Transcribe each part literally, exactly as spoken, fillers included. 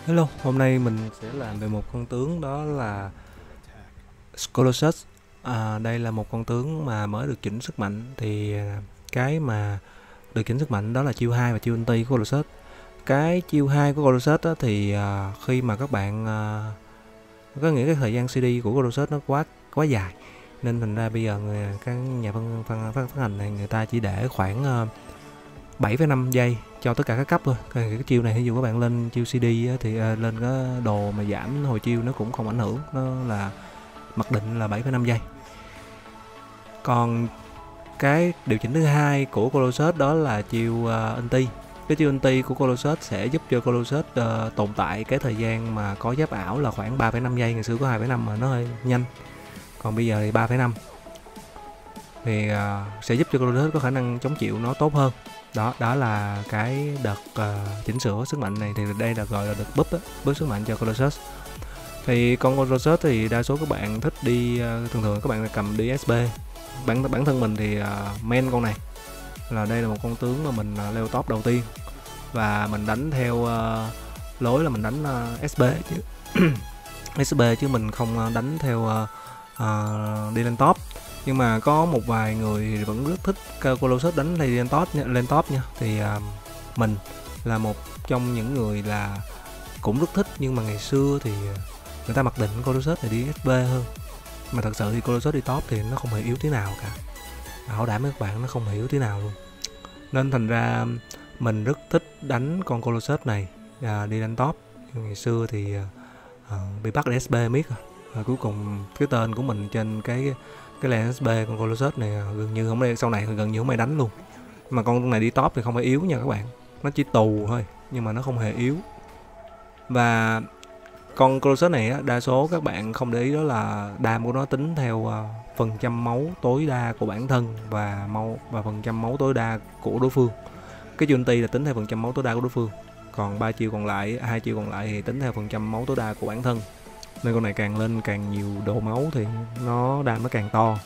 Hello, hôm nay mình sẽ làm về một con tướng đó là Colossus. À, đây là một con tướng mà mới được chỉnh sức mạnh. Thì à, cái mà được chỉnh sức mạnh đó là chiêu hai và chiêu ulti của Colossus. Cái chiêu hai của Colossus á, thì à, khi mà các bạn à, có nghĩa cái thời gian xê đê của Colossus nó quá quá dài, nên thành ra bây giờ người, các nhà phân, phân, phát, phát hành này người ta chỉ để khoảng à, bảy phẩy năm giây cho tất cả các cấp thôi. Cái, cái chiêu này ví dụ các bạn lên chiêu xê đê á, thì uh, lên cái đồ mà giảm hồi chiêu nó cũng không ảnh hưởng, nó là mặc định là bảy phẩy năm giây. Còn cái điều chỉnh thứ hai của Colossus đó là chiêu uh, ulti. Cái chiêu ulti của Colossus sẽ giúp cho Colossus uh, tồn tại cái thời gian mà có giáp ảo là khoảng ba phẩy năm giây. Ngày xưa có hai phẩy năm mà nó hơi nhanh, còn bây giờ thì ba phẩy năm, thì uh, sẽ giúp cho Colossus có khả năng chống chịu nó tốt hơn. Đó, đó là cái đợt uh, chỉnh sửa sức mạnh này, thì đây là gọi là đợt búp á, búp sức mạnh cho Colossus. Thì con Colossus thì đa số các bạn thích đi, uh, thường thường các bạn cầm đi ét pê. Bản bản thân mình thì uh, main con này là đây là một con tướng mà mình uh, leo top đầu tiên, và mình đánh theo uh, lối là mình đánh uh, ét pê chứ ét pê chứ mình không đánh theo uh, uh, đi lên top. Nhưng mà có một vài người vẫn rất thích Colossus đánh lên top nha, lên top nha. Thì uh, mình là một trong những người là cũng rất thích, nhưng mà ngày xưa thì người ta mặc định Colossus này đi ét pê hơn. Mà thật sự thì Colossus đi top thì nó không hề yếu tí nào cả. Bảo đảm với các bạn, nó không hề yếu tí nào luôn. Nên thành ra mình rất thích đánh con Colossus này uh, đi lên top. Nhưng ngày xưa thì uh, bị bắt ét pê miết rồi. Và cuối cùng cái tên của mình trên cái cái lane ét pê con Colossus này gần như không ai, sau này gần như không ai đánh luôn. Mà con này đi top thì không phải yếu nha các bạn, nó chỉ tù thôi, nhưng mà nó không hề yếu. Và con Colossus này á, đa số các bạn không để ý đó là đam của nó tính theo uh, phần trăm máu tối đa của bản thân và máu và phần trăm máu tối đa của đối phương. Cái chiêu ulti là tính theo phần trăm máu tối đa của đối phương, còn ba chiêu còn lại, hai chiêu còn lại thì tính theo phần trăm máu tối đa của bản thân. Nên con này càng lên càng nhiều độ máu thì nó đam nó càng to.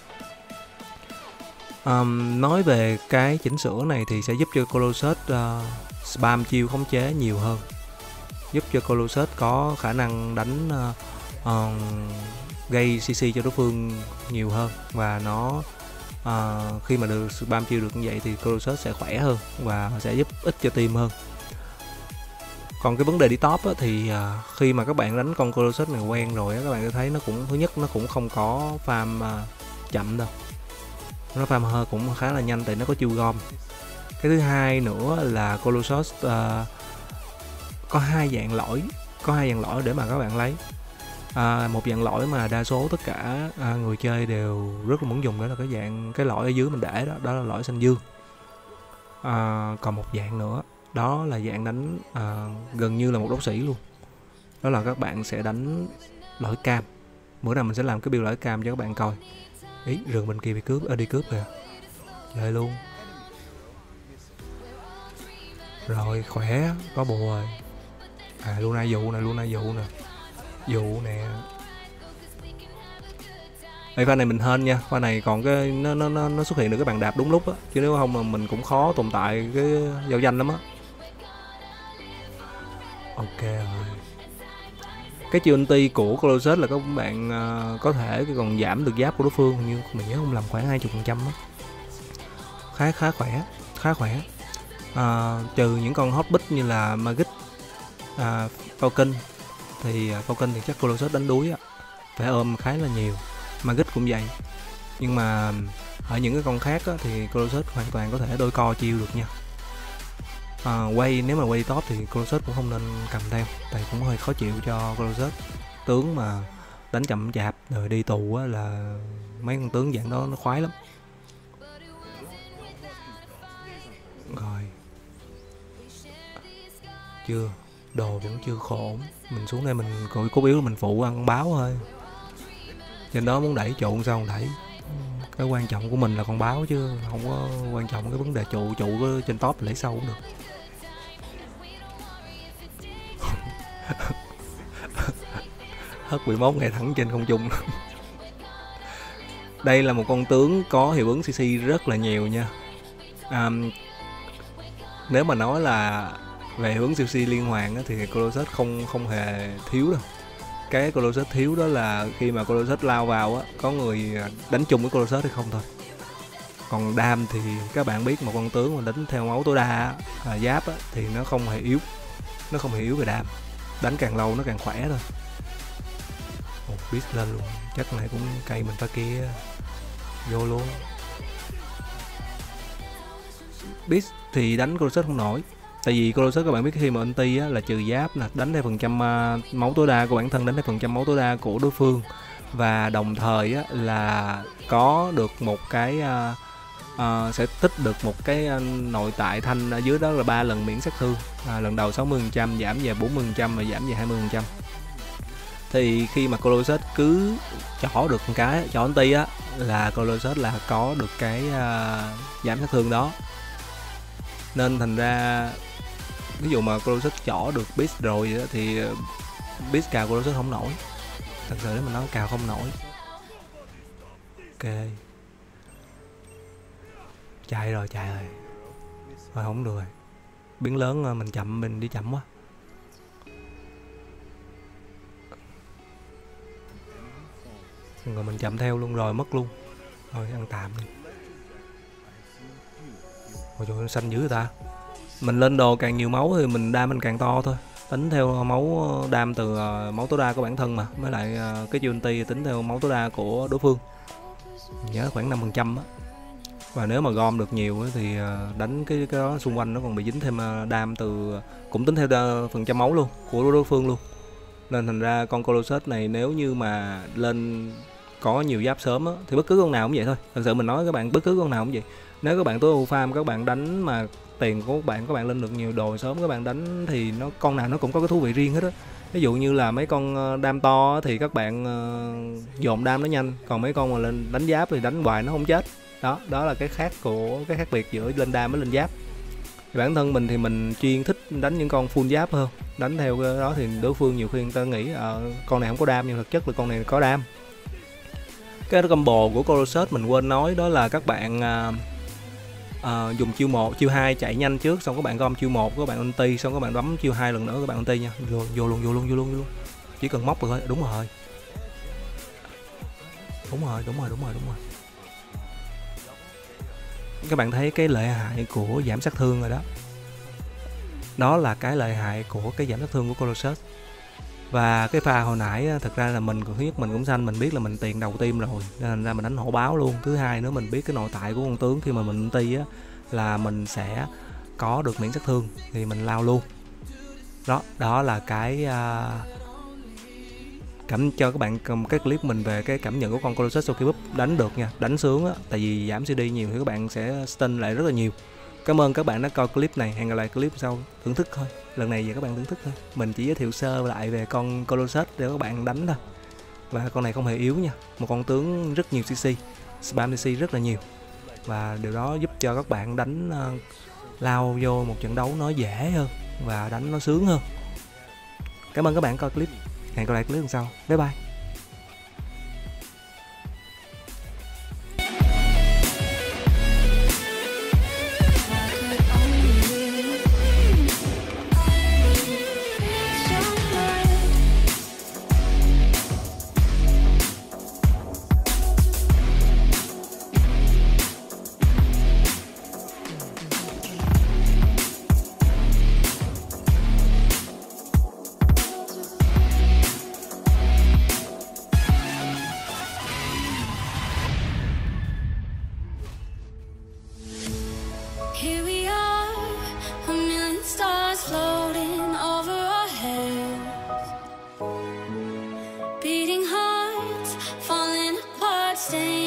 Um, nói về cái chỉnh sửa này thì sẽ giúp cho Colossus uh, spam chiêu khống chế nhiều hơn, giúp cho Colossus có khả năng đánh uh, uh, gây xê xê cho đối phương nhiều hơn. Và nó uh, khi mà được spam chiêu được như vậy thì Colossus sẽ khỏe hơn và sẽ giúp ích cho team hơn. Còn cái vấn đề đi top á, thì uh, khi mà các bạn đánh con Colossus này quen rồi á, các bạn sẽ thấy nó cũng, thứ nhất nó cũng không có farm uh, chậm đâu, nó farm hơi cũng khá là nhanh tại nó có chiêu gom. Cái thứ hai nữa là Colossus uh, có hai dạng lõi, có hai dạng lõi để mà các bạn lấy. Uh, một dạng lõi mà đa số tất cả uh, người chơi đều rất là muốn dùng, đó là cái dạng cái lõi ở dưới mình để đó, đó là lõi xanh dương. Uh, còn một dạng nữa đó là dạng đánh uh, gần như là một đấu sĩ luôn, đó là các bạn sẽ đánh lõi cam. Bữa nào mình sẽ làm cái build lõi cam cho các bạn coi. Ý, rừng bên kia bị cướp, ở đi cướp kìa, chơi luôn. Rồi khỏe, có bùa rồi. À Luna dụ nè, Luna dụ nè, dụ nè. Đây pha này mình hên nha, pha này còn cái nó nó nó, nó xuất hiện được cái bàn đạp đúng lúc á, chứ nếu không mà mình cũng khó tồn tại cái giao danh lắm á. Ok rồi. Cái chiêu ulti của Colossus là các bạn uh, có thể còn giảm được giáp của đối phương, nhưng mình nhớ không làm khoảng hai mươi phần trăm á. Khá khá khỏe, khá khỏe. Uh, trừ những con hot bit như là Magic, uh, Falcon thì uh, Falcon thì chắc Colossus đánh đuối á, phải ôm khá là nhiều. Magic cũng vậy. Nhưng mà ở những cái con khác á, thì Colossus hoàn toàn có thể đôi co chiêu được nha. À, quay nếu mà quay top thì Colossus cũng không nên cầm theo, tại cũng hơi khó chịu cho Colossus. Tướng mà đánh chậm chạp rồi đi tù á, là mấy con tướng dạng đó nó khoái lắm. Rồi chưa, đồ vẫn chưa khổ. Mình xuống đây mình coi cốt yếu mình phụ ăn báo thôi, trên đó muốn đẩy trụ sao không đẩy. Cái quan trọng của mình là con báo chứ không có quan trọng cái vấn đề trụ trụ trên top lấy sâu cũng được. Hất mười mốt ngày thẳng trên không trung. Đây là một con tướng có hiệu ứng xê xê rất là nhiều nha. À, nếu mà nói là về hướng siêu si liên hoàn á, thì Colossus không không hề thiếu đâu. Cái Colossus thiếu đó là khi mà Colossus lao vào á, có người đánh chung với Colossus hay không thôi. Còn đam thì các bạn biết, một con tướng mà đánh theo máu tối đa là giáp á, thì nó không hề yếu, nó không hề yếu về đam, đánh càng lâu nó càng khỏe thôi. Một Beast lên luôn, chắc này cũng cây mình ta kia vô luôn. Beast thì đánh Colossus không nổi, tại vì Colossus các bạn biết khi mà ulti á, là trừ giáp nè, đánh theo phần trăm uh, máu tối đa của bản thân, đánh theo phần trăm máu tối đa của đối phương, và đồng thời á, là có được một cái uh, uh, sẽ tích được một cái uh, nội tại thanh ở dưới đó là ba lần miễn sát thương, à, lần đầu sáu mươi phần trăm, giảm về bốn mươi phần trăm và giảm về hai mươi phần trăm. Thì khi mà Colossus cứ chỏ được một cái chỏ ulti á, là Colossus là có được cái uh, giảm sát thương đó. Nên thành ra ví dụ mà Colossus chỏ được Beast rồi đó, thì Beast cào Colossus không nổi. Thật sự nếu mà nói cào không nổi. Ok, chạy rồi chạy rồi rồi không được rồi, biến lớn mình chậm, mình đi chậm quá. Rồi mình chậm theo luôn rồi, mất luôn. Rồi ăn tạm đi. Ôi trời, xanh dữ người ta. Mình lên đồ càng nhiều máu thì mình đam mình càng to thôi. Tính theo máu đam từ uh, máu tối đa của bản thân mà. Với lại uh, cái ulti tính theo máu tối đa của đối phương. Mình nhớ khoảng năm phần trăm á. Và nếu mà gom được nhiều thì uh, đánh cái, cái đó xung quanh nó còn bị dính thêm uh, đam từ... Cũng tính theo uh, phần trăm máu luôn, của đối phương luôn. Nên thành ra con Colossus này nếu như mà lên có nhiều giáp sớm á, thì bất cứ con nào cũng vậy thôi. Thật sự mình nói các bạn, bất cứ con nào cũng vậy. Nếu các bạn tối ưu farm, các bạn đánh mà tiền của các bạn các bạn lên được nhiều đồ sớm, các bạn đánh thì nó con nào nó cũng có cái thú vị riêng hết á. Ví dụ như là mấy con đam to thì các bạn uh, dồn đam nó nhanh, còn mấy con mà lên đánh giáp thì đánh hoài nó không chết. Đó, đó là cái khác của cái khác biệt giữa lên đam với lên giáp. Thì bản thân mình thì mình chuyên thích đánh những con full giáp hơn. Đánh theo cái đó thì đối phương nhiều khi người ta nghĩ uh, con này không có đam, nhưng thực chất là con này có đam. Cái combo của Colossus mình quên nói đó là các bạn uh, uh, dùng chiêu một, chiêu hai chạy nhanh trước, xong các bạn gom chiêu một, các bạn ulti, xong các bạn bấm chiêu hai lần nữa các bạn ulti nha. Vô, vô luôn, vô luôn, vô luôn, vô luôn. Chỉ cần móc được thôi, đúng rồi. Đúng rồi, đúng rồi, đúng rồi, đúng rồi. Các bạn thấy cái lợi hại của giảm sát thương rồi đó. Đó là cái lợi hại của cái giảm sát thương của Colossus. Và cái pha hồi nãy thật ra là mình còn thứ nhất mình cũng xanh, mình biết là mình tiền đầu team rồi nên thành ra mình đánh hổ báo luôn. Thứ hai nữa mình biết cái nội tại của con tướng khi mà mình ulti á là mình sẽ có được miễn sát thương thì mình lao luôn. Đó, đó là cái uh, cảm cho các bạn cái clip mình về cái cảm nhận của con Colossus sau khi búp đánh được nha, đánh sướng á, tại vì giảm xê đê nhiều thì các bạn sẽ stun lại rất là nhiều. Cảm ơn các bạn đã coi clip này, hẹn gặp lại clip sau. Thưởng thức thôi, lần này về các bạn thưởng thức thôi. Mình chỉ giới thiệu sơ lại về con Colossus để các bạn đánh thôi. Và con này không hề yếu nha, một con tướng rất nhiều xê xê, spam xê xê rất là nhiều. Và điều đó giúp cho các bạn đánh uh, lao vô một trận đấu nó dễ hơn và đánh nó sướng hơn. Cảm ơn các bạn coi clip, hẹn gặp lại clip lần sau. Bye bye. Here we are, a million stars floating over our heads, beating hearts falling apart, staying